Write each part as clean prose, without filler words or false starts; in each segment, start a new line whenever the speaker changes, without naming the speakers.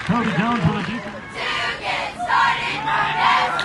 Cody Jones with a defense.
To get started, let's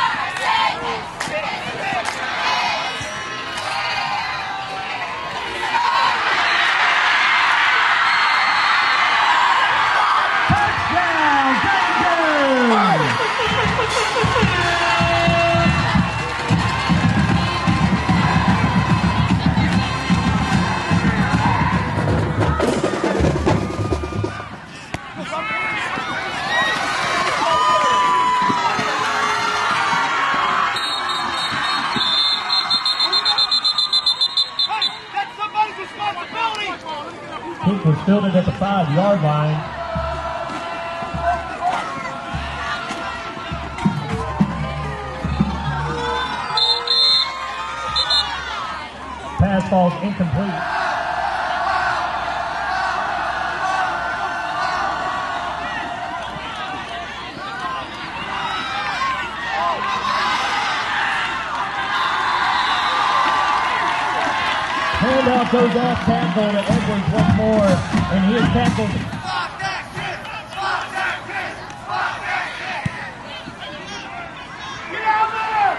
Pink was fielded at the 5-yard line. Pass falls incomplete. Handoff goes off tackle to Edwards once more, and he is tackled.
Get out there!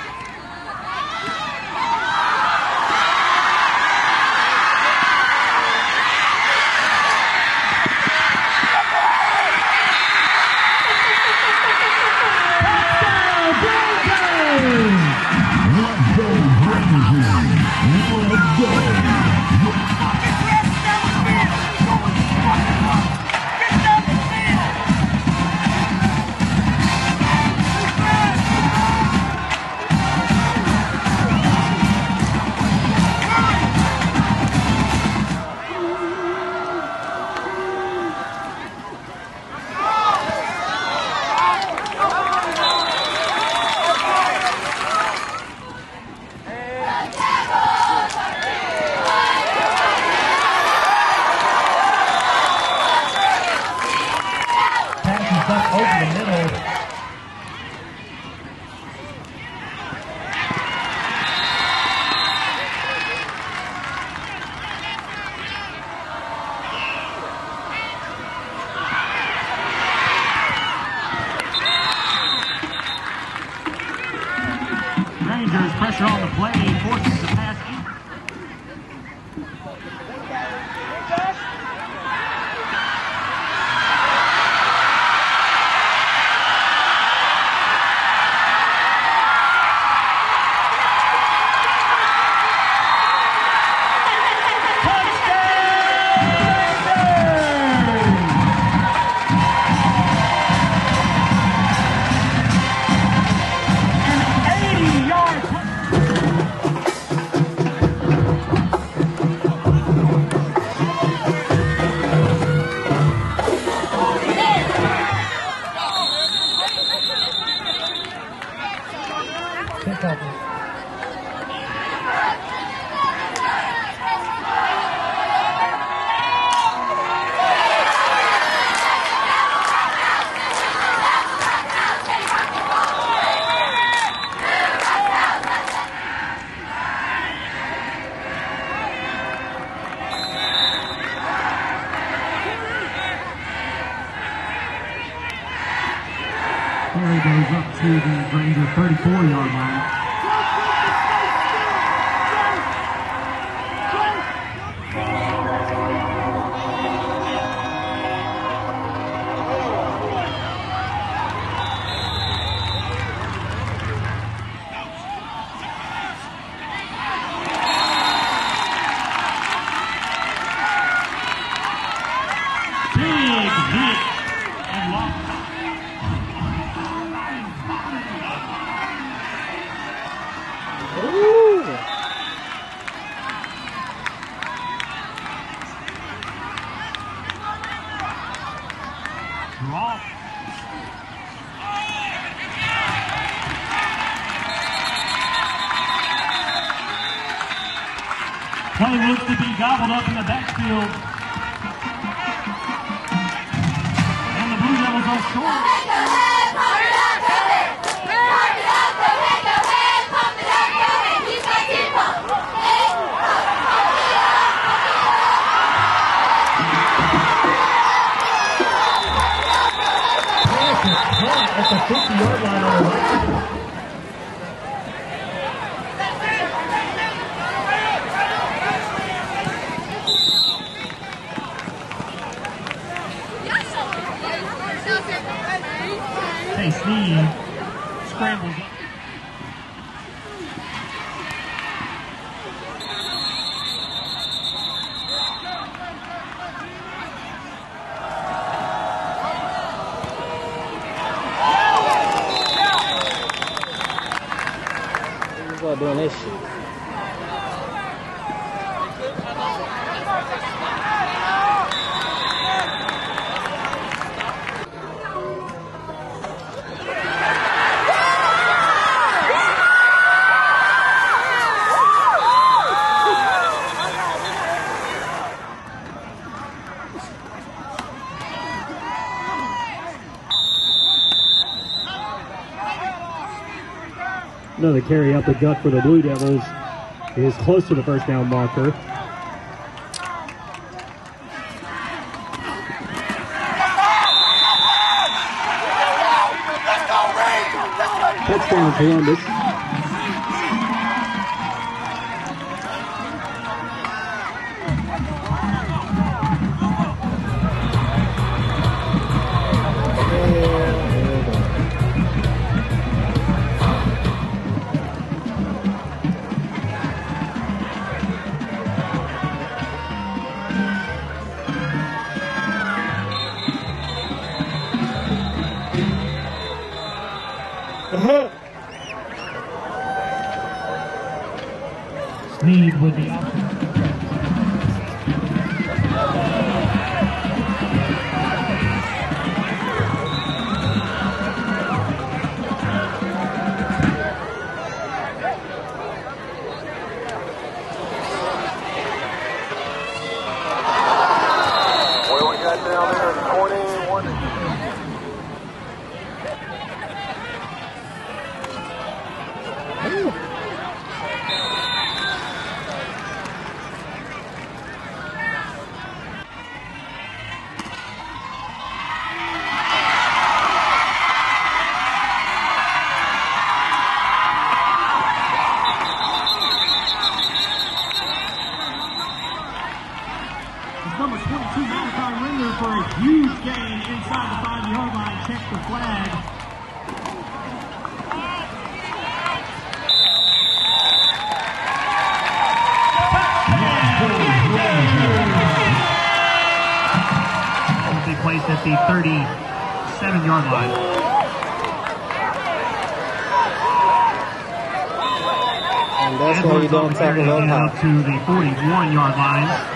Rangers pressure on the play, forces the pass in. Carry goes up to the Ranger 34-yard line. Big hit and lost. Draw. Play looks to be gobbled up in the backfield. And the Blue Devils are short. Chase Sneed scrambles up.
Doing this shit.
Another carry up the gut for the Blue Devils is close to the first down marker. Touchdown Columbus.
Sneed with the option.
What we got down there? 21.
Number 22, Malachi Ringer for a huge gain inside the 5-yard line. Check the flag. Will be placed at the 37-yard line.
And that's what we don't tackle up high.
Up to the 41-yard line.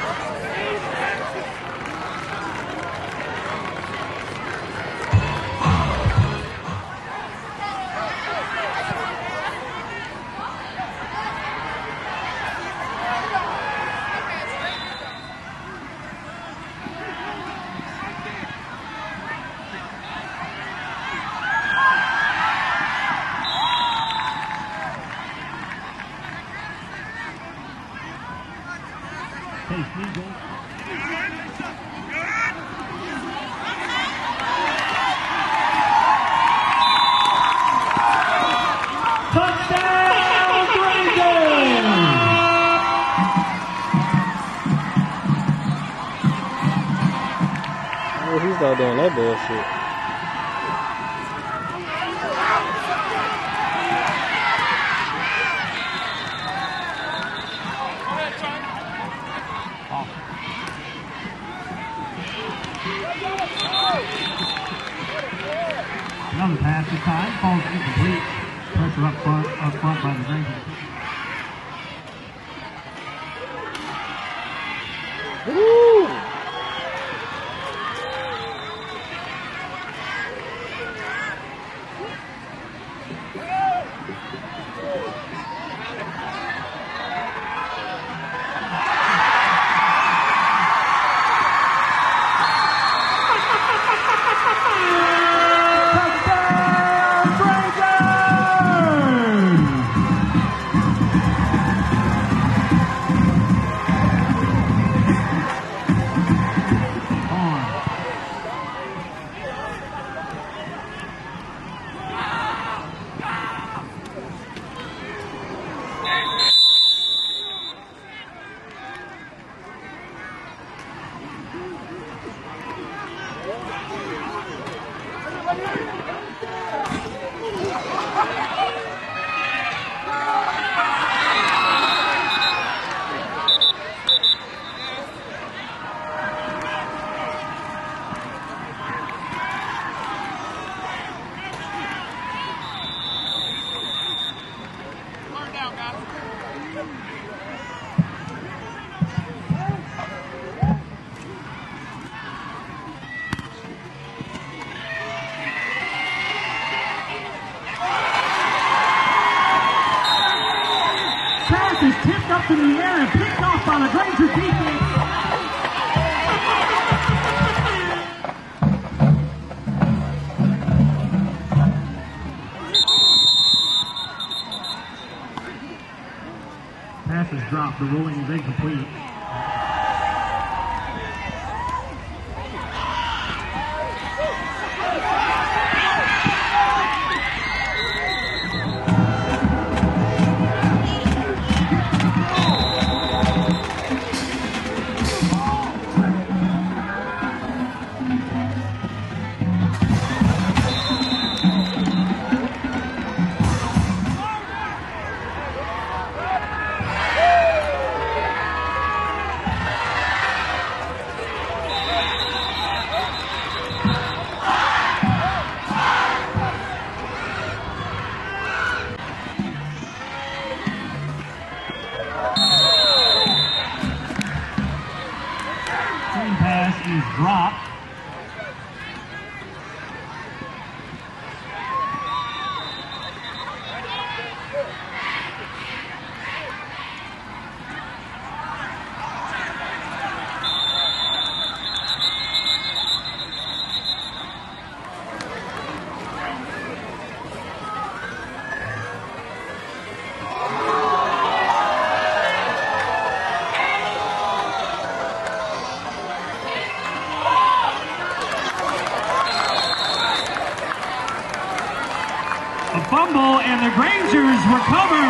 He's not doing that bullshit.
Another pass this time falls incomplete. Pressure up front by the LaGrange.
Woo!
handoff. The ruling is incomplete. Screen pass is dropped. A fumble, and the Grangers recover.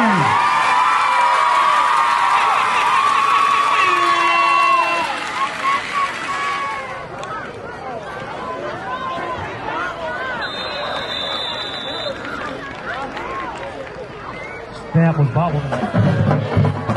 Snap was bobbled.